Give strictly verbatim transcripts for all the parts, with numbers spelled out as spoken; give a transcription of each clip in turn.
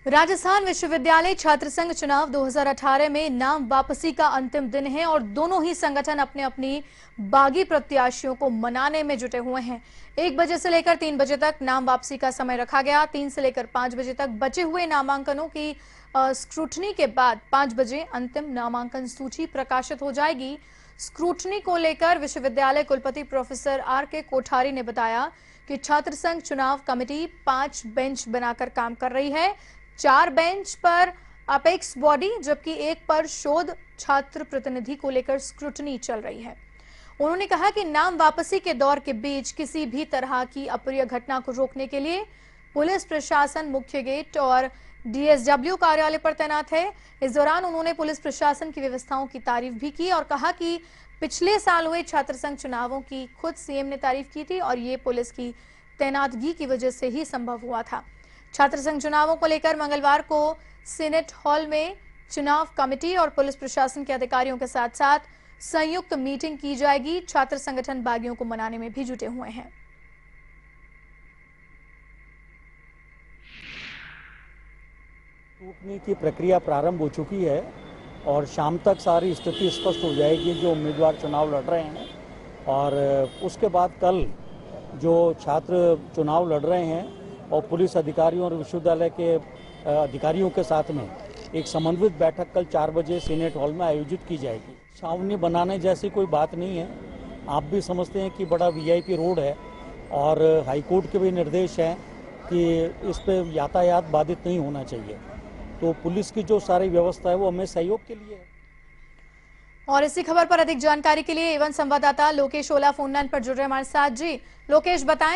राजस्थान विश्वविद्यालय छात्र संघ चुनाव दो हज़ार अठारह में नाम वापसी का अंतिम दिन है और दोनों ही संगठन अपने अपनी बागी प्रत्याशियों को मनाने में जुटे हुए हैं। एक बजे से लेकर तीन बजे तक नाम वापसी का समय रखा गया। तीन से लेकर पांच बजे तक बचे हुए नामांकनों की स्क्रूटनी के बाद पांच बजे अंतिम नामांकन सूची प्रकाशित हो जाएगी। स्क्रूटनी को लेकर विश्वविद्यालय कुलपति प्रोफेसर आर के कोठारी ने बताया कि छात्र संघ चुनाव कमेटी पांच बेंच बनाकर काम कर रही है। चार बेंच पर अपेक्स बॉडी जबकि एक पर शोध छात्र प्रतिनिधि को लेकर स्क्रूटनी चल रही है। उन्होंने कहा कि नाम वापसी के दौर के बीच किसी भी तरह की अप्रिय घटना को रोकने के लिए पुलिस प्रशासन मुख्य गेट और डीएसडब्ल्यू कार्यालय पर तैनात है। इस दौरान उन्होंने पुलिस प्रशासन की व्यवस्थाओं की तारीफ भी की और कहा कि पिछले साल हुए छात्र संघ चुनावों की खुद सीएम ने तारीफ की थी और ये पुलिस की तैनातगी की वजह से ही संभव हुआ था। छात्र संघ चुनावों को लेकर मंगलवार को सीनेट हॉल में चुनाव कमेटी और पुलिस प्रशासन के अधिकारियों के साथ साथ संयुक्त मीटिंग की जाएगी। छात्र संगठन बागियों को मनाने में भी जुटे हुए हैं। स्क्रूटनी की प्रक्रिया प्रारंभ हो चुकी है और शाम तक सारी स्थिति स्पष्ट हो जाएगी जो उम्मीदवार चुनाव लड़ रहे हैं। और उसके बाद कल जो छात्र चुनाव लड़ रहे हैं और पुलिस अधिकारियों और विश्वविद्यालय के अधिकारियों के साथ में एक समन्वित बैठक कल चार बजे सीनेट हॉल में आयोजित की जाएगी। छावनी बनाने जैसी कोई बात नहीं है। आप भी समझते हैं कि बड़ा वीआईपी रोड है और हाईकोर्ट के भी निर्देश हैं कि इस पे यातायात बाधित नहीं होना चाहिए। तो पुलिस की जो सारी व्यवस्था है वो हमें सहयोग के लिए है। और इसी खबर पर अधिक जानकारी के लिए एवन संवाददाता लोकेश ओला फोन लाइन पर जुड़ रहे हमारे साथ। जी लोकेश, बताएं।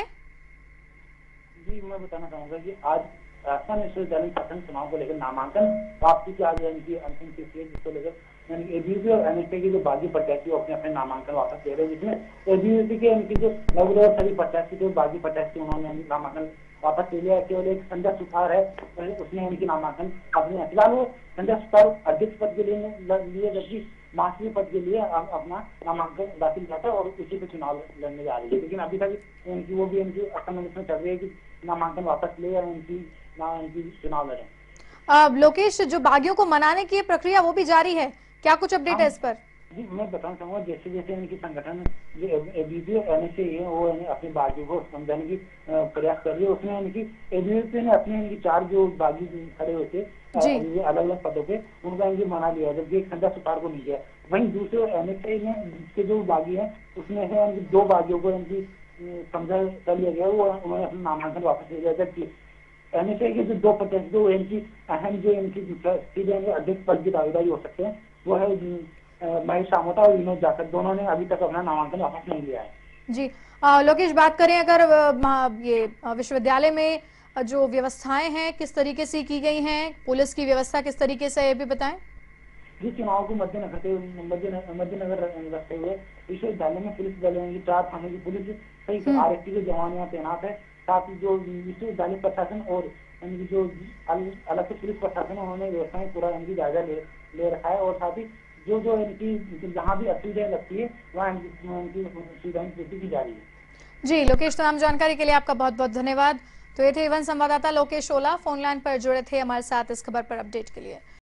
जी, मैं बताना चाहूंगा कि आज राजस्थान विश्वविद्यालय छात्र चुनाव को लेकर नामांकन वापसी की आज यानी कि अंतिम तिथि है, जिसको लेकर यानी एबीवीपी और एनएसए के जो बागी प्रत्याशी अपने अपने नामांकन वापस ले रहे हैं, जिसमें एबीवीपी के इनकी जो लगभग सभी प्रत्याशी जो बागी प्रत्याशी उन्होंने नामांकन वापस ले लिया। केवल एक संजय सुतार है, उसने उनकी नामांकन अपने फिलहाल वो संजय सुतार अध्यक्ष पद के लिए लिए जबकि मास्टरी पद के लिए अपना नामांकन दाखिल किया था और उसी पे चुनाव लड़ने जा रही है। लेकिन अभी तक इनकी वो भी इनकी असम में चल रही है कि नामांकन वापस ले या इनकी ना इनकी चुनाव लड़े। अब लोकेश, जो बागियों को मनाने की प्रक्रिया वो भी जारी है, क्या कुछ अपडेट है इस पर? जी, मैं बताना चाहूंगा जैसे जैसे इनकी संगठन जो एबीवीपी और एनएसए है वो अपने बागियों को समझाने की प्रयास कर रही है। उसमें इनकी एबीवीपी ने अपने इनकी चार जो बागी खड़े हुए थे अलग अलग पदों पे उनका इनकी मना लिया, जबकि एक संजय सुतार को नहीं किया। वहीं दूसरे एनएसए में जिसके जो बागी है उसमें से इनकी दो बागियों को इनकी समझा कर लिया गया, वो उन्होंने अपना नामांकन वापस ले लिया। जबकि एनएसए के जो दो प्रत्याशी जो इनकी अहम जो इनकी सीधे अध्यक्ष पद की दावेदारी हो सकते हैं वो है महेश सामोता और विनोद जाखड़। दोनों ने अभी तक अपना नामांकन वापस नहीं लिया है। जी लोकेश, बात करें अगर ये विश्वविद्यालय में जो व्यवस्थाएं हैं किस तरीके से की गई हैं, पुलिस की व्यवस्था किस तरीके से, ये भी बताएं। जी, चुनाव को मद्देनजर मद्देनजर रखते हुए विश्वविद्यालय में पुलिस बल की चार थाने की पुलिस सही आरएसटी के जवान यहाँ तैनात है। साथ ही जो विश्वविद्यालय प्रशासन और जो अलग से पुलिस प्रशासन उन्होंने व्यवस्थाएं पूरा इनकी जायजा ले, ले रखा है। और साथ ही जो जो इनकी जहाँ भी असुविधाएं लगती है वहाँ इनकी सुविधाएं पूर्ति की जा रही है। जी लोकेश, तमाम जानकारी के लिए आपका बहुत बहुत धन्यवाद। तो ये थे एवन संवाददाता लोकेश ओला, फोन लाइन पर जुड़े थे हमारे साथ इस खबर पर अपडेट के लिए।